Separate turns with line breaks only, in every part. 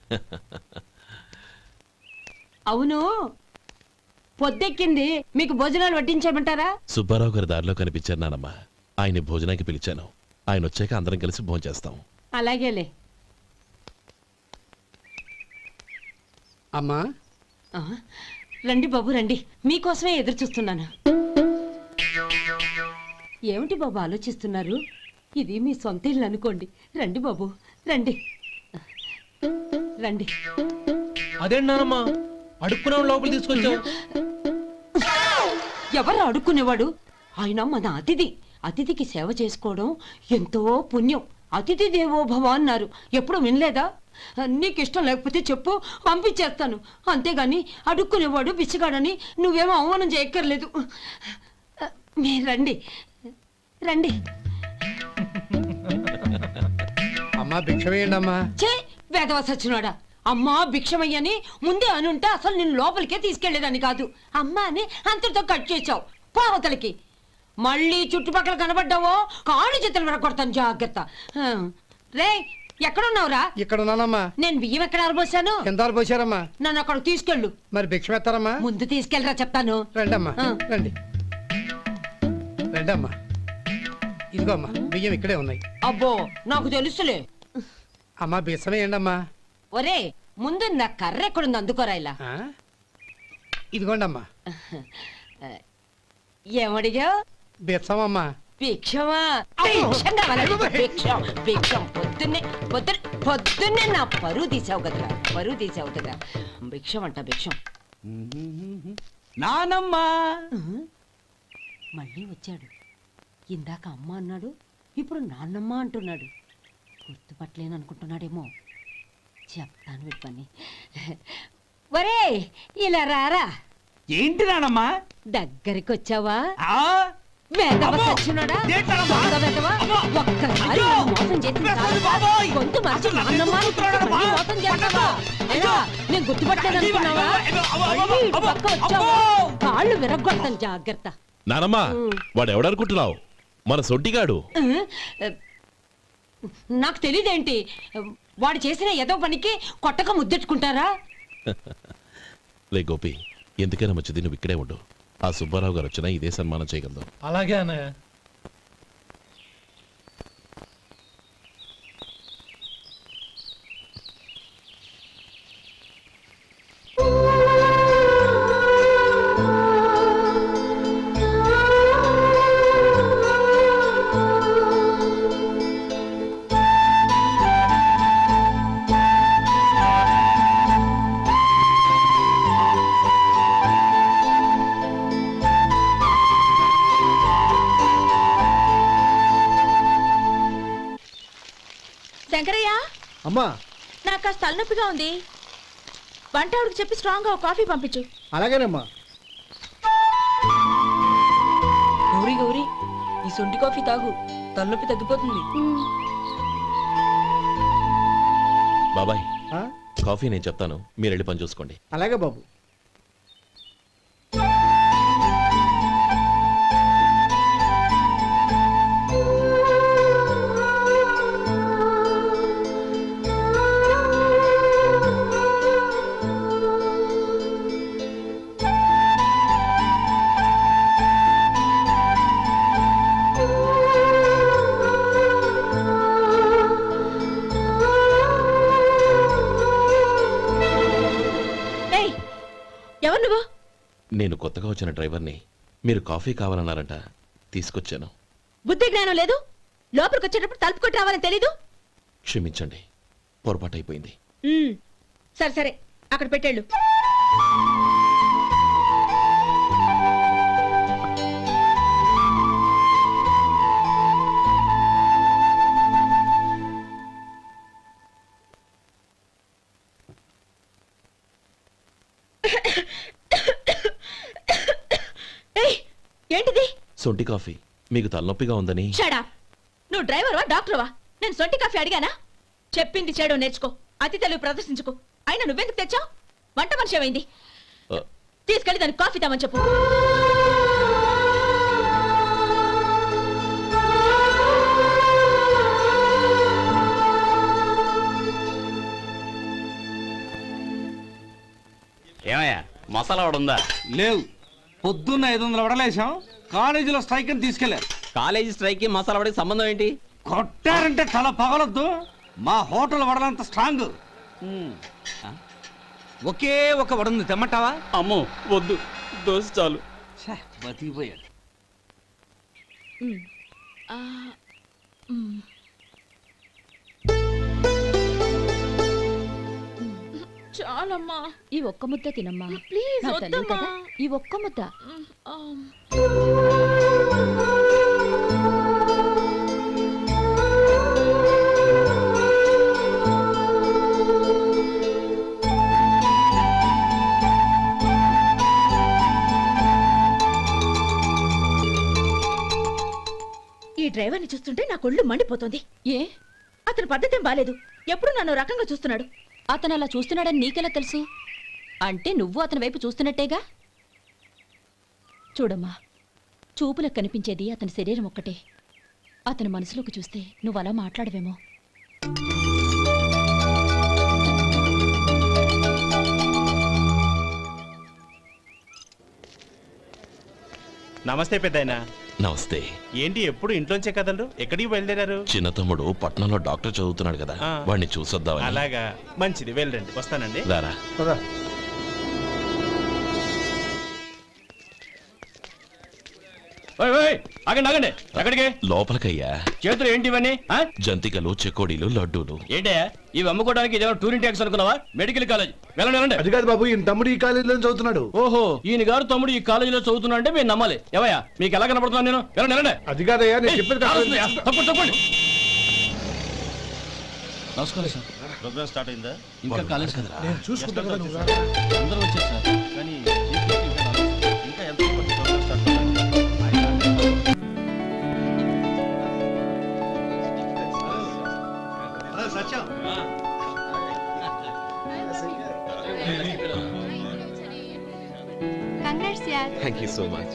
అవును, పొద్దెక్కింది, మీకు భోజనాలు వడ్డించమంటారా?
సుబ్బారావు గారి దారిలో కనిపించారు నానమ్మ. ఆయన భోజనానికి పిలిచాను. ఆయన వచ్చాక అందరం కలిసి భోజనం చేస్తాం.
అలాగేలే.
అమ్మా
రండి బాబు రండి, మీకోసమే ఎదురు చూస్తున్నాను. ఏమిటి బాబు ఆలోచిస్తున్నారు? ఇది మీ సొంత ఇల్లు అనుకోండి. రండి బాబు రండి రండి.
అదేంటమ్మా అడుక్కునే లోపల తీసుకొచ్చావు?
ఎవరు అడుక్కునేవాడు? ఆయన మన అతిథి. అతిథికి సేవ చేసుకోవడం ఎంతో పుణ్యం. అతిథి దేవో భవ అన్నారు, ఎప్పుడు వినలేదా? నీకు ఇష్టం లేకపోతే చెప్పు, పంపించేస్తాను. అంతేగాని అడుక్కునేవాడు బిచ్చగాడని నువ్వేమో అవమానం చేయక్కర్లేదు. మీరు రండి రండి.
అమ్మా భిక్ష వేయండి అమ్మా.
చే వేదవ సచ్చినోడా, అమ్మా భిక్షమయ్యని ముందే అనుంటే అసలు నేను లోపలికే తీసుకెళ్లేదని కాదు. అమ్మా అని అంతటితో కట్ చేసావు. పావతలకి మళ్ళీ చుట్టుపక్కల కనబడ్డావో కాళ్ళు చేతులు విరగొడతాను, జాగ్రత్త. రే ఎక్కడున్నావురా?
ఇక్కడ ఉన్నానమ్మా.
నేను బియ్యం ఎక్కడ ఆరబోసాను?
ఎంత ఆరబోసారమ్మా?
నన్ను అక్కడ తీసుకెళ్ళు.
మరి భిక్ష పెడతారమ్మా?
ముందు తీసుకెళ్ళరా చెప్తాను.
రండమ్మా రండి రండమ్మా. ఇదిగో అమ్మా బియ్యం ఇక్కడే ఉన్నాయి.
అబ్బో నాకు తెలుసులే.
అమ్మా బిచ్చం వేయండి అమ్మా.
ఒరే ముందు నా కర్ర ఎక్కడుంది అందుకోరా. ఇలా
ఇదిగోండి అమ్మా.
ఏమడిగా?
బిచ్చమమ్మా.
భిక్షమా? భిక్షం కావాలండి, భిక్షం భిక్షం. పొద్దున్నే నా పరువు తీసావు కదరా, పరువు తీసావు కదా. భిక్షం అంట భిక్షం.
నానమ్మా
మళ్ళీ వచ్చాడు. ఇందాక అమ్మ అన్నాడు, ఇప్పుడు నాన్నమ్మ అంటున్నాడు. గుర్తుపట్టలేననుకుంటున్నాడేమో. చెప్తాను వీడి పని. ఒరే ఇలా రారా.
ఏంటి నానమ్మా?
దగ్గరికి వచ్చావా? వేదవ సచ్చినోడా, ఒక్కసారి మోసం చేసి గొంతు మార్చి నాన్నమ్మ మోసం చేస్తావా? నేను గుర్తుపట్టలేదనుకున్నావా? పక్క వచ్చావా కాళ్ళు విరగొడతాను, జాగ్రత్త.
నానమ్మా వాడు ఎవడనుకుంటున్నావు? మన సొంటిగాడు.
నాకు తెలీదేంటి? వాడు చేసిన ఏదో పనికి కొట్టక ముద్దెట్టుకుంటారా?
లే గోపి, ఎందుకైనా మంచిది నువ్వు ఇక్కడే ఉండు. ఆ సుబ్బారావు గారు వచ్చినా ఇదే సన్మానం చేయగలదు.
అలాగే అన్నయ్య.
శంకరయ్య
అమ్మా
నాకు కాస్త తలనొప్పిగా ఉంది. వంటవాడికి చెప్పి స్ట్రాంగ్ గా కాఫీ పంపించు.
అలాగేనమ్మా.
గౌరీ గౌరీ ఈ సొంటి కాఫీ తాగు, తలనొప్పి తగ్గిపోతుంది.
బాబాయ్ కాఫీ నేను చెప్తాను, మీరు వెళ్ళి పని చూసుకోండి.
అలాగే బాబు.
ఎవరు నువ్వు?
నేను కొత్తగా వచ్చిన డ్రైవర్ని. మీరు కాఫీ కావాలన్నారంట, తీసుకొచ్చాను.
బుద్ధి జ్ఞానం లేదు. లోపలికి వచ్చేటప్పుడు తలుపు కొట్టి రావాలని తెలీదు.
క్షమించండి, పొరపాటు అయిపోయింది.
సరే సరే అక్కడ పెట్టేళ్ళు. ఏంటిది?
సొంటి కాఫీ. మీకు తలనొప్పిగా ఉందని.
Shut up. నువ్వు డ్రైవర్వా డాక్టర్వా? నేను సొంటి కాఫీ అడిగానా? చెప్పింది చేయడం నేర్చుకో, అతి తెలివి ప్రదర్శించుకో. అయినా నువ్వెందుకు తెచ్చావు? వంట మనిషి ఏమైంది? తీసుకెళ్ళి దానికి కాఫీ తామని చెప్పు.
ఏమయ్యా మసాలా వాడు ఉందా?
లేవు. పొద్దున్న 500 వడలేసాం, కాలేజీలో స్ట్రైక్ అని తీసుకెళ్లారు.
కాలేజీ స్ట్రైక్ కి మసాలా వాడికి సంబంధం ఏంటి?
కొట్టారంటే తల పగలొద్దు. మా హోటల్ వడలంత స్ట్రాంగ్. ఒకే ఒక వడుంది, తెమ్మంటావా?
అమ్మో వద్దు, దోశ చాలు.
బతికిపోయాడు.
చాలమ్మా,
ఈ ఒక్క ముద్ద తినమ్మా
ప్లీజ్
నా తల్లి
వద్దమ్మా.
కదా, ఈ ఒక్క ముద్ద.
ఈ డ్రైవర్ని చూస్తుంటే నా కొళ్ళు మండిపోతుంది.
ఏ
అతని పద్ధతేం బాలేదు. ఎప్పుడు నన్ను రకంగా చూస్తున్నాడు.
అతను అలా చూస్తున్నాడని నీకెలా తెలుసు? అంటే నువ్వు అతని వైపు చూస్తున్నట్టేగా. చూడమ్మా, చూపులకు కనిపించేది అతని శరీరం ఒక్కటే. అతని మనసులోకి చూస్తే నువ్వు అలా మాట్లాడవేమో.
నమస్తే పెద్దాయనా.
నమస్తే.
ఏంటి ఎప్పుడు ఇంట్లోంచే కదలరు? ఎక్కడికి బయలుదేరారు?
చిన్న తమ్ముడు పట్నంలో డాక్టర్ చదువుతున్నాడు కదా, వాడిని చూసొద్దామని.
అలాగా, మంచిది, వెళ్ళండి. వస్తానండి.
రారా.
ఆగండి ఆగండి, ఎక్కడికి?
లోపలికయ్యా.
చేతులు ఏంటి ఇవన్నీ?
జంతికలు, చెకోడీలు, లడ్డూలు.
ఏంటయ్యా ఇవి అమ్ముకోవడానికి ఇదేమో టూరింగ్ ట్యాక్స్ అనుకున్నావా? Medical college. వెళ్ళండి.
అది కాదు బాబు, ఈయన తమ్ముడు ఈ కాలేజీలో చదువుతున్నాడు.
ఓహో, ఈయన గారు తమ్ముడు ఈ కాలేజీలో చదువుతున్నా అంటే మీరు నమ్మాలి. ఏవయ్యా మీకు ఎలా కనపడుతున్నాను నేను? వెళ్ళండి.
అది కాదయ్యా, నేను చెప్పేది
తప్పండి.
నమస్కారం సార్. ప్రోగ్రామ్ స్టార్ట్ అయిందా?
ఇంకా కాలేజ్ కదా,
నేను చూసుకుంటా కదా. నువ్వు
అందరూ వచ్చారు సార్, కానీ ఇంకా ఎంత ప్రోగ్రామ్ స్టార్ట్ అవ్వాలి?
Thank you so much.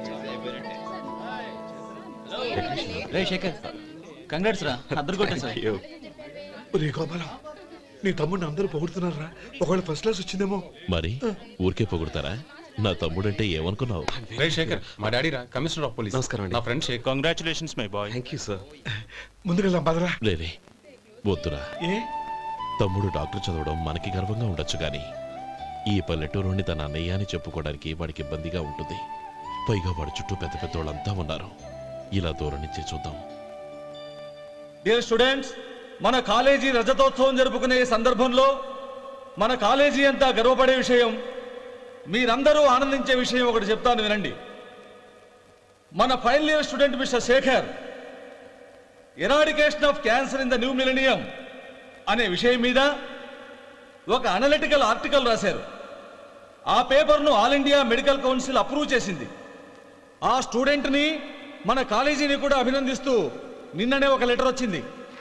రే శేఖర్, కంగ్రాట్స్ రా, అద్దరు కొట్టేసారు.
ఒరే గోపాలం, నీ తమ్ముడిని అందరూ పొగుడుతున్నారా? ఒకవేళ ఫస్ట్ క్లాస్ వచ్చిందేమో.
మరి ఊరికే పొగుడతారా? నా తమ్ముడంటే ఏమనుకున్నావు?
రే శేఖర్, మా డాడీ రా, కమిషనర్ ఆఫ్ పోలీస్.
నమస్కారం అండి.
నా friend Shekhar.
Congratulations my boy.
Thank you sir.
ముందుకెళ్దాం పదరా.
లేదే, వద్దురా.
ఏ
తమ్ముడు డాక్టర్ చదవడం మనకి గర్వంగా ఉండొచ్చు కానీ ఈ పల్లెటూరుని తన అన్నయ్య అని చెప్పుకోవడానికి వాడికి ఇబ్బందిగా ఉంటుంది. పైగా వాడి చుట్టూ పెద్ద పెద్దోళ్ళంతా ఉన్నారు. ఇలా దూరం నుంచి చూద్దాం.
డియర్ స్టూడెంట్స్, మన కాలేజీ రజతోత్సవం జరుపుకునే ఈ సందర్భంలో మన కాలేజీ అంతా గర్వపడే విషయం, మీరందరూ ఆనందించే విషయం ఒకటి చెప్తాను వినండి. మన final year student mister Shekhar eradication of cancer in the new millennium అనే విషయం మీద ఒక అనలిటికల్ ఆర్టికల్ రాశారు. ఆ పేపర్ను all India medical council approve చేసింది. ఆ స్టూడెంట్ని, మన కాలేజీని కూడా అభినందిస్తూ నిన్ననే ఒక లెటర్ వచ్చింది.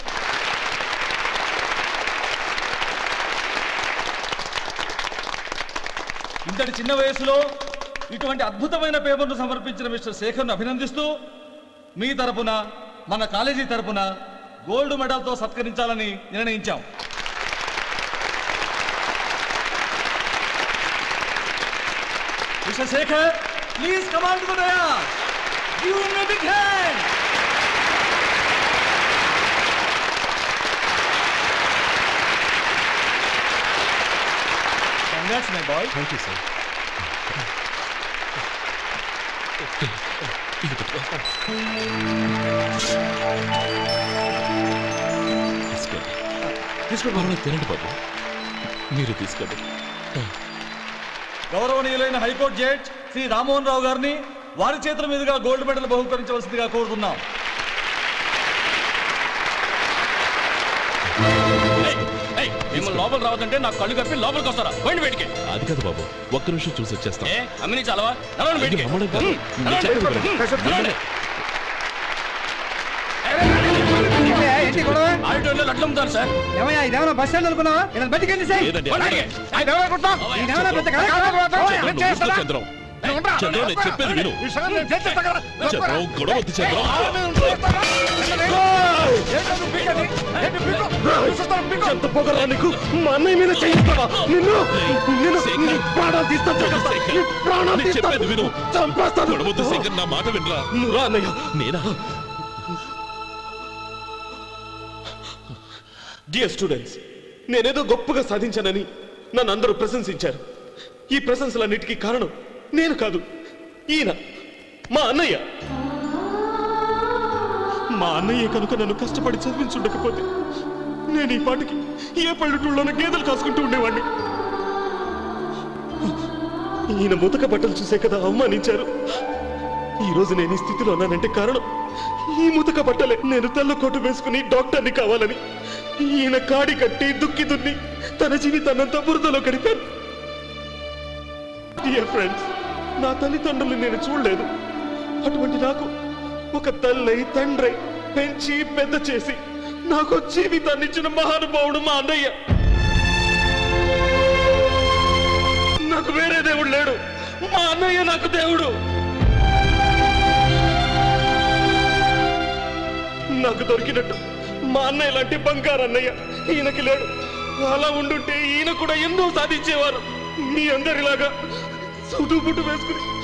ఇంతటి చిన్న వయసులో ఇటువంటి అద్భుతమైన పేపర్ను సమర్పించిన మిస్టర్ శేఖర్ను అభినందిస్తూ మీ తరపున, మన కాలేజీ తరపున గోల్డ్ మెడల్తో సత్కరించాలని నిర్ణయించాం. Mister Shekhar, please come on to the dais. Give him a big hand. Congrats, my boy.
Thank you sir. తీసుకోండి, తినండి బాబు. మీరు తీసుకోండి.
గౌరవనీయులైన హైకోర్టు జడ్జ్ శ్రీ రామ్మోహన్ రావు గారిని వారి చేతుల మీదుగా గోల్డ్ మెడల్ బహుకరించవలసిందిగా కోరుతున్నాం.
మిమ్మల్ని లోపల రావద్దంటే నాకు కళ్ళు కప్పి లోపలికి వస్తారా? పోయింది బయటికి.
అది కాదు బాబు, ఒక్క నిమిషం చూసి వచ్చేస్తాం.
అమ్మిని చాలవా? నడవండి బయటికి. ఆడిటోరియంలో లడ్లు అమ్ముతారు సార్.
ఏమయ్యా, ఇదేమన్నా బస్ స్టాండ్ అనుకున్నావా? ఇలా బయటికి వెళ్ళి
లేదండి. చంద్రం నేను చెప్పేది విను. చంద్రం గొడవ వద్దు చంద్రం.
ఎంత పొగరా నీకు? మా అన్నయ్య మీద చేయిస్తావా? నిన్ను ప్రాణాలు తీస్తాను.
చెప్పేది విను.
చంపేస్తాను.
గొడవ వద్దు శేఖర్, నా మాట వినరా.
నువ్వు రా అన్నయ్య.
నేనా?
డియర్ స్టూడెంట్స్, నేనేదో గొప్పగా సాధించానని నన్ను అందరూ ప్రశంసించారు. ఈ ప్రశంసలన్నిటికీ కారణం నేను కాదు, ఈయన మా అన్నయ్య. మా అన్నయ్య కనుక నన్ను కష్టపడి చదివించుండకపోతే నేను ఈ పాటికి ఏ పల్లెటూళ్ళలోనూ గేదెలు కాసుకుంటూ ఉండేవాడిని. ఈయన ముతక బట్టలు చూసే కదా అవమానించారు. ఈ రోజు నేను ఈ స్థితిలో ఉన్నానంటే కారణం ఈ ముతక బట్టలే. నేను తెల్ల కోటు వేసుకుని డాక్టర్ని కావాలని ఈయన కాడి కట్టి దుక్కి దున్ని తన జీవితాన్నంతా బురదలో గడిపారు. డియర్ ఫ్రెండ్స్, నా తల్లిదండ్రులు నేను చూడలేదు. అటువంటి నాకు ఒక తల్లి తండ్రి పెంచి పెద్ద చేసి నాకు జీవితాన్ని ఇచ్చిన మహానుభావుడు మా అన్నయ్య. నాకు వేరే దేవుడు లేడు, మా అన్నయ్య నాకు దేవుడు. నాకు దొరికినట్టు మా అన్నయ్య లాంటి బంగారు అన్నయ్య ఈయనకి లేడు. అలా ఉండుంటే ఈయన కూడా ఎన్నో సాధించేవారు. మీ అందరిలాగా చదువు పుట్టు వేసుకుని